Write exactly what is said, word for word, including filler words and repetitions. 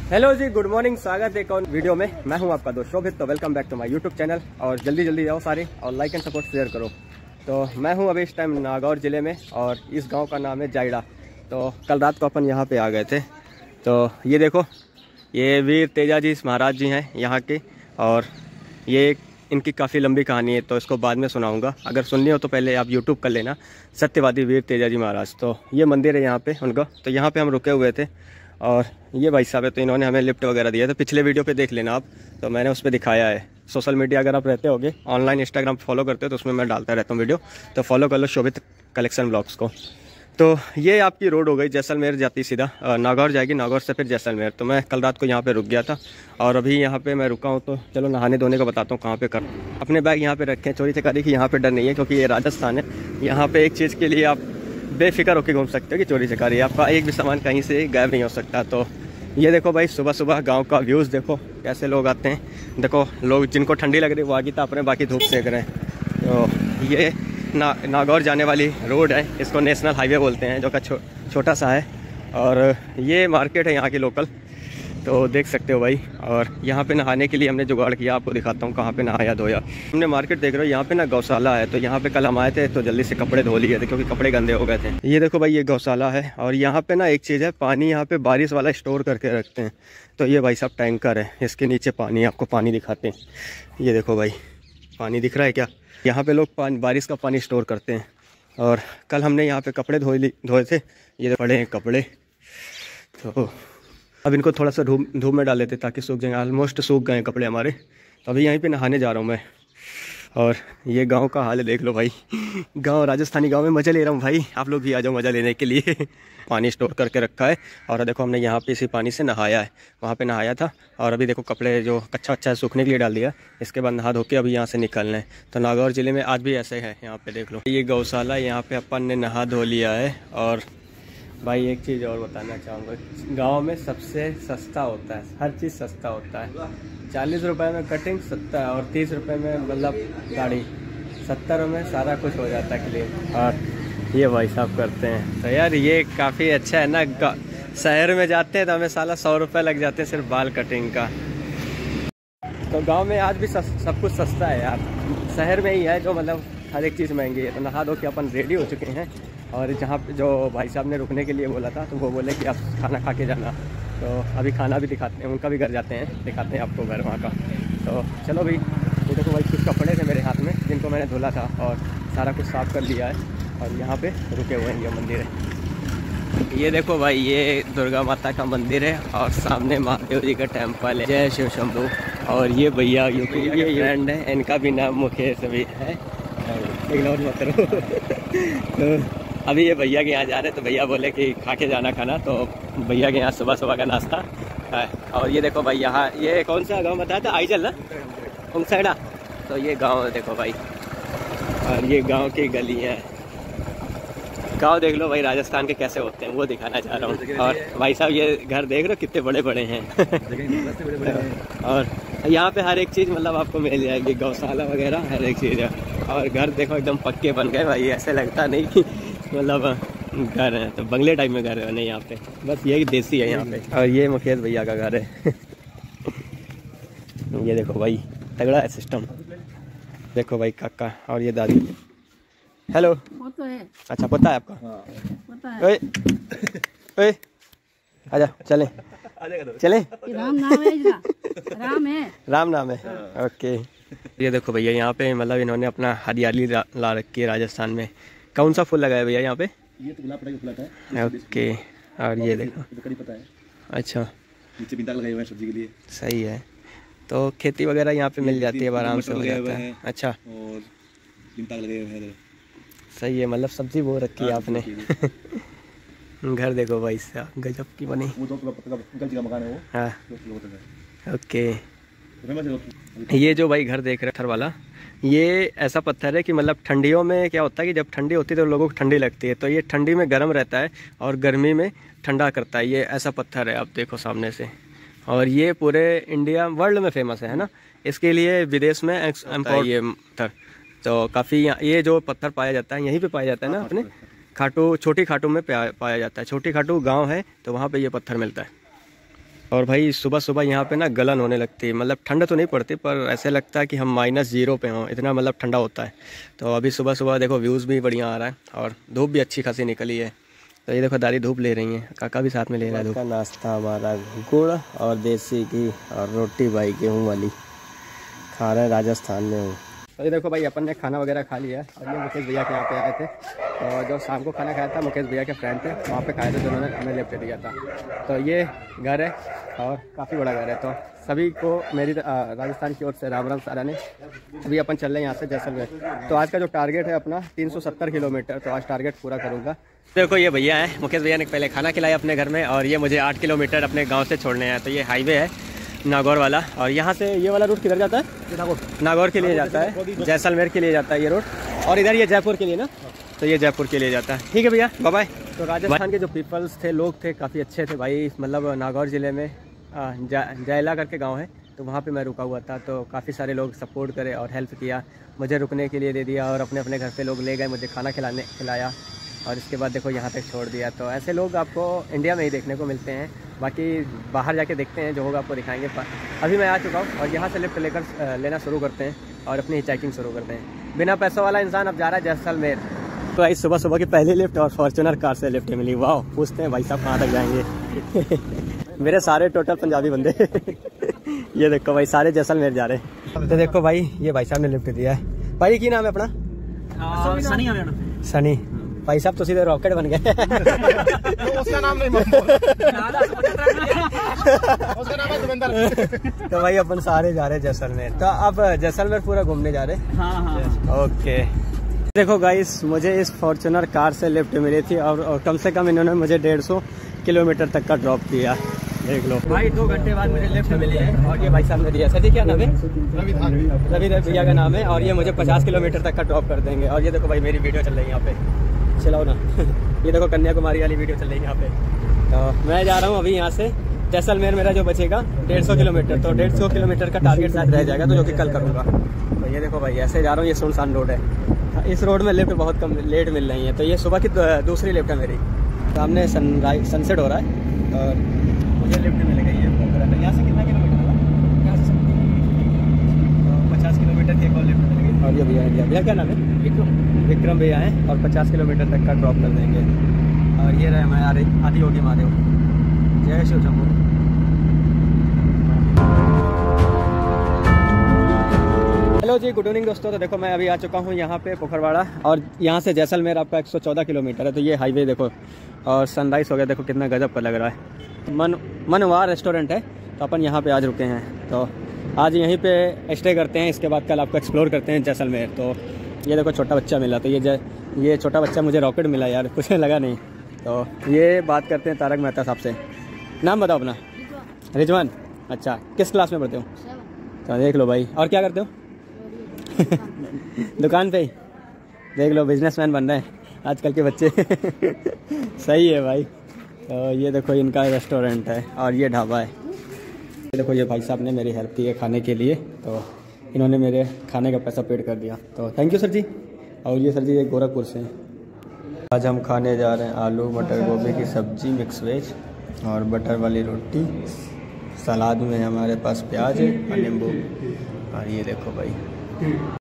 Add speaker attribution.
Speaker 1: Hello ji, good morning. स्वागत है एक और वीडियो में। मैं हूं आपका दोस्त शोभित। तो welcome back to my YouTube channel. और जल्दी जल्दी जाओ सारे और लाइक एंड सपोर्ट शेयर करो। तो मैं हूं अभी इस टाइम नागौर ज़िले में और इस गांव का नाम है जायड़ा। तो कल रात को अपन यहां पे आ गए थे। तो ये देखो, ये वीर तेजाजी महाराज जी हैं यहाँ के। और ये इनकी काफ़ी लंबी कहानी है, तो इसको बाद में सुनाऊंगा। अगर सुननी हो तो पहले आप यूट्यूब कर लेना, सत्यवादी वीर तेजाजी महाराज। तो ये मंदिर है यहाँ पे उनका। तो यहाँ पे हम रुके हुए थे और ये भाई साहब है, तो इन्होंने हमें लिफ्ट वगैरह दिया। तो पिछले वीडियो पे देख लेना आप, तो मैंने उस पर दिखाया है। सोशल मीडिया अगर आप रहते होगे, ऑनलाइन इंस्टाग्राम फॉलो करते हो, तो उसमें मैं डालता रहता हूँ वीडियो। तो फॉलो कर लो शोभित कलेक्शन ब्लॉग्स को। तो ये आपकी रोड हो गई जैसलमेर जाती, सीधा नागौर जाएगी, नागौर से फिर जैसलमेर। तो मैं कल रात को यहाँ पे रुक गया था और अभी यहाँ पे मैं रुका हूँ। तो चलो नहाने धोने का बताता हूँ कहाँ पे कर। अपने बैग यहाँ पे रखें, चोरी चकारी की यहाँ पे डर नहीं है, क्योंकि ये राजस्थान है। यहाँ पे एक चीज़ के लिए आप बेफिक्र होकर घूम सकते हो कि चोरी चकारी, आपका एक भी सामान कहीं से गायब नहीं हो सकता। तो ये देखो भाई, सुबह सुबह गांव का व्यूज़ देखो, कैसे लोग आते हैं। देखो लोग जिनको ठंडी लग रही है वो आगे ताप रहे हैं, बाकी धूप सेक रहे हैं। तो ये ना नागौर जाने वाली रोड है, इसको नेशनल हाईवे बोलते हैं, जो का छो, छोटा सा है। और ये मार्केट है यहाँ की लोकल, तो देख सकते हो भाई। और यहाँ पे नहाने के लिए हमने जुगाड़ किया, आपको दिखाता हूँ कहाँ पे नहाया धोया हमने। मार्केट देख रहे हो, यहाँ पे ना गौशाला है। तो यहाँ पे कल हम आए थे तो जल्दी से कपड़े धो लिए थे, क्योंकि कपड़े गंदे हो गए थे। ये देखो भाई, ये गौशाला है। और यहाँ पे ना एक चीज़ है, पानी यहाँ पे बारिश वाला स्टोर करके रखते हैं। तो ये भाई साहब टैंकर है, इसके नीचे पानी, आपको पानी दिखाते हैं। ये देखो भाई, पानी दिख रहा है क्या? यहाँ पे लोग पानी, बारिश का पानी स्टोर करते हैं। और कल हमने यहाँ पे कपड़े धोए धोए थे, ये पड़े हैं कपड़े। तो अब इनको थोड़ा सा धूप धूप में डाल लेते ताकि सूख जाएंगे। ऑलमोस्ट सूख गए कपड़े हमारे। तो अभी यहीं पे नहाने जा रहा हूँ मैं। और ये गांव का हाल है, देख लो भाई। गांव, राजस्थानी गांव में मज़े ले रहा हूँ भाई। आप लोग भी आ जाओ मज़ा लेने के लिए। पानी स्टोर करके रखा है। और देखो हमने यहाँ पे इसी पानी से नहाया है, वहाँ पे नहाया था। और अभी देखो कपड़े जो कच्चा अच्छा सूखने के लिए डाल दिया। इसके बाद नहा धो के अभी यहाँ से निकलना है। तो नागौर ज़िले में आज भी ऐसे है, यहाँ पे देख लो। ये गौशाला, यहाँ पे अपन ने नहा धो लिया है। और भाई एक चीज़ और बताना चाहूँगा, गांव में सबसे सस्ता होता है, हर चीज़ सस्ता होता है। चालीस रुपए में कटिंग सत्तर, और तीस रुपए में मतलब गाड़ी, सत्तर में सारा कुछ हो जाता है क्लीन। और ये भाई साहब करते हैं। तो यार ये काफ़ी अच्छा है ना। शहर में जाते हैं तो हमें साला सौ रुपये लग जाते हैं सिर्फ बाल कटिंग का। तो गाँव में आज भी सब कुछ सस्ता है यार। शहर में ही है जो मतलब हर एक चीज़ महंगी है। तो नहा धो के अपन रेडी हो चुके हैं। और जहाँ पे जो भाई साहब ने रुकने के लिए बोला था, तो वो बोले कि आप खाना खा के जाना। तो अभी खाना भी दिखाते हैं, उनका भी घर जाते हैं, दिखाते हैं आपको घर वहाँ का। तो चलो भाई। ये देखो भाई, कुछ कपड़े थे मेरे हाथ में जिनको मैंने धुला था और सारा कुछ साफ़ कर लिया है। और यहाँ पे रुके हुए हैं, ये मंदिर है। ये देखो भाई, ये दुर्गा माता का मंदिर है और सामने महादेव जी का टेम्पल है। जय शिव शंभू। और ये भैया यूपी के फ्रेंड है, इनका भी नाम मुकेश भी है। इग्नोर मत करो। तो अभी ये भैया के यहाँ जा रहे हैं, तो भैया बोले कि खा के जाना खाना। तो भैया के यहाँ सुबह सुबह का नाश्ता है। और ये देखो भाई, यहाँ ये कौन सा गांव बताया था? आईजल ना, उमसैड़ा। तो ये गांव देखो भाई, और ये गांव की गलियाँ हैं। गांव देख लो भाई, राजस्थान के कैसे होते हैं वो दिखाना चाह रहा हूँ। और भाई साहब ये घर देख रहे हो कितने बड़े बड़े हैं। और यहाँ पे हर एक चीज़ मतलब आपको मिल जाएगी, गौशाला वगैरह हर एक चीज़ है। और घर देखो एकदम पक्के बन गए भाई, ऐसे लगता नहीं कि मतलब घर है। तो बंगले टाइप में घर है नहीं यहाँ पे, बस यही देसी है यहाँ पे। और ये मुकेश भैया का घर है। ये देखो भाई, तगड़ा है सिस्टम। देखो भाई काका और ये दादी। हेलो। तो है। अच्छा पता है आपका? पता है। ओए ओए आजा, चले चले।
Speaker 2: राम नाम है इसका। राम है, राम
Speaker 1: नाम है। ओके। ये देखो भैया, यहाँ पे मतलब इन्होंने अपना हरियाली ला रखी है राजस्थान में। कौन सा फूल लगाया भैया यहाँ पे?
Speaker 3: ये तो गुलाब का फूल आता है।
Speaker 1: ओके। और ये देखो,
Speaker 3: कड़ी पता है।
Speaker 1: अच्छा,
Speaker 3: नीचे बिंदाग लगाए हुए हैं सब्जी के लिए।
Speaker 1: सही है। तो खेती वगैरह यहाँ पे मिल जाती है, आराम से हो जाता है। अच्छा,
Speaker 3: और बिंदाग लगे हुए हैं।
Speaker 1: सही है, मतलब सब्जी वो रखी है आपने। घर देखो भाई साहब, गजब की बनी।
Speaker 3: वो तो अंकल जी का मकान है वो।
Speaker 1: हाँ, ओके। ये जो भाई घर देख रहे पत्थर वाला, ये ऐसा पत्थर है कि मतलब ठंडियों में क्या होता है कि जब ठंडी होती है तो लोगों को ठंडी लगती है, तो ये ठंडी में गर्म रहता है और गर्मी में ठंडा करता है। ये ऐसा पत्थर है, आप देखो सामने से। और ये पूरे इंडिया वर्ल्ड में फेमस है ना, इसके लिए विदेश में इम्पोर्ट ये पत्थर। तो काफ़ी ये जो पत्थर पाया जाता है यहीं पे पाया जाता है ना, अपने खाटू, छोटी खाटू में पाया जाता है। छोटी खाटू गांव है तो वहाँ पे ये पत्थर मिलता है। और भाई सुबह सुबह यहाँ पे ना गलन होने लगती है, मतलब ठंड तो नहीं पड़ती पर ऐसे लगता है कि हम माइनस जीरो पे हों, इतना मतलब ठंडा होता है। तो अभी सुबह सुबह देखो व्यूज़ भी बढ़िया आ रहा है और धूप भी अच्छी खासी निकली है। तो ये देखो दादी धूप ले रही हैं, काका भी साथ में ले रहा है धूप का नाश्ता। हमारा गुड़ और देसी घी और रोटी भाई गेहूँ वाली खा रहे हैं, राजस्थान में हूँ। तो ये देखो भाई अपन ने खाना वगैरह खा लिया और ये मुकेश भैया के यहाँ पे आए थे। तो जो शाम को खाना खाया था मुकेश भैया के फ्रेंड थे, वहाँ पे खाए थे, जिन्होंने हमें लिफ्ट दिया था। तो ये घर है और काफ़ी बड़ा घर है। तो सभी को मेरी राजस्थान की ओर से राम राम सारा ने। अभी अपन चल रहे हैं यहाँ से जैसलमेर। तो आज का जो टारगेट है अपना तीन सौ सत्तर किलोमीटर, तो आज टारगेट पूरा करूँगा। देखो ये भैया हैं, मुकेश भैया ने पहले खाना खिलाया अपने घर में और ये मुझे आठ किलोमीटर अपने गाँव से छोड़ने हैं। तो ये हाईवे है नागौर वाला और यहाँ से ये वाला रूट किधर जाता है? नागौर नागौर के लिए जाता है, जैसलमेर के लिए जाता है ये रूट। और इधर ये जयपुर के लिए ना, तो ये जयपुर के लिए जाता है। ठीक है भैया, बाय बाय। तो राजस्थान के जो पीपल्स थे, लोग थे, काफ़ी अच्छे थे भाई। मतलब नागौर ज़िले में जयला करके गांव है, तो वहाँ पे मैं रुका हुआ था। तो काफ़ी सारे लोग सपोर्ट करे और हेल्प किया, मुझे रुकने के लिए दे दिया और अपने अपने घर पे लोग ले गए, मुझे खाना खिलाने खिलाया और इसके बाद देखो यहाँ तक छोड़ दिया। तो ऐसे लोग आपको इंडिया में ही देखने को मिलते हैं, बाकी बाहर जाके देखते हैं, जो होगा आपको दिखाएंगे। अभी मैं आ चुका हूँ और यहाँ से लिफ्ट लेकर लेना शुरू करते हैं और अपनी हिचाइकिंग शुरू करते हैं। बिना पैसों वाला इंसान अब जा रहा है जैसलमेर। तो आई सुबह सुबह की पहली लिफ्ट और फॉर्च्यूनर कार से लिफ्ट मिली। वाह, पूछते हैं भाई साहब कहाँ तक जाएंगे। मेरे सारे टोटल पंजाबी बंदे ये देखो भाई सारे जैसलमेर जा रहे हैं। तो देखो भाई ये भाई साहब ने लिफ्ट दिया है। भाई की नाम है अपना? सनी। सनी भाई साहब तो सीधे रॉकेट बन गए।
Speaker 3: उसका नाम नहीं उसका नाम है देवेंद्र।
Speaker 1: तो भाई अपन सारे जा रहे हैं जैसलमेर। तो अब जैसलमेर पूरा घूमने जा रहे हैं। हाँ हाँ ओके। देखो गाइस, मुझे इस फॉर्च्यूनर कार से लिफ्ट मिली थी और, और कम से कम इन्होंने मुझे डेढ़ सौ किलोमीटर तक का ड्रॉप किया। देख लो भाई, दो घंटे बाद मुझे लिफ्ट मिली है और ये भाई साहब ने दिया। सर क्या नाम है? रवि रवि भैया का नाम है और ये मुझे पचास किलोमीटर तक का ड्रॉप कर देंगे। और ये देखो भाई मेरी वीडियो चल रही है यहाँ पे, चलाओ ना। ये देखो कन्याकुमारी वाली वीडियो चल रही है यहाँ पे। तो मैं जा रहा हूँ अभी यहाँ से जैसलमेर। मेरा जो बचेगा डेढ़ सौ किलोमीटर, तो डेढ़ सौ किलोमीटर का टारगेट शायद रह जाएगा, तो जो कि कल करूँगा। तो ये देखो भाई ऐसे जा रहा हूँ, ये सुनसान रोड है। इस रोड में लिफ्ट बहुत कम लेट मिल रही है। तो ये सुबह की दूसरी लिफ्ट है मेरी। सामने सनराइज सनसेट हो रहा है और मुझे लिफ्ट मिल गई है। यहाँ से कितना किलोमीटर होगा? यहाँ से पचास किलोमीटर की एक और लिफ्ट मिल गई। और ये भैया भैया भैया क्या नाम है? विक्रम। विक्रम भैया हैं और पचास किलोमीटर तक का ड्रॉप कर देंगे। और ये रहे हमारे आदि योगी महादेव। जय Shiv Shambhu. Hello ji, good evening दोस्तों। तो देखो मैं अभी आ चुका हूँ यहाँ पे पोखरवाड़ा और यहाँ से जैसलमेर आपका एक सौ चौदह किलोमीटर है। तो ये हाईवे देखो और सनराइज हो गया, देखो कितना गजब का लग रहा है। मन मनवा रेस्टोरेंट है, तो अपन यहाँ पे आज रुके हैं। तो आज यहीं पे स्टे करते हैं, इसके बाद कल आपको एक्सप्लोर करते हैं जैसलमेर। तो ये देखो छोटा बच्चा मिला, तो ये ये छोटा बच्चा मुझे रॉकेट मिला यार, कुछ लगा नहीं। तो ये बात करते हैं तारक मेहता साहब से। नाम बताओ अपना। रिजवान। अच्छा, किस क्लास में पढ़ते हो? तो देख लो भाई। और क्या करते हो? दुकान पे ही। देख लो बिजनेसमैन बन रहे हैं आजकल के बच्चे। सही है भाई। तो ये देखो इनका रेस्टोरेंट है और ये ढाबा है। ये देखो ये भाई साहब ने मेरी हेल्प की है खाने के लिए, तो इन्होंने मेरे खाने का पैसा पेड कर दिया, तो थैंक यू सर जी। और ये सर जी ये गोरखपुर से हैं। आज हम खाने जा रहे हैं आलू मटर गोभी की सब्जी मिक्स वेज और बटर वाली रोटी। सलाद में हमारे पास प्याज है और नींबू। और ये देखो भाई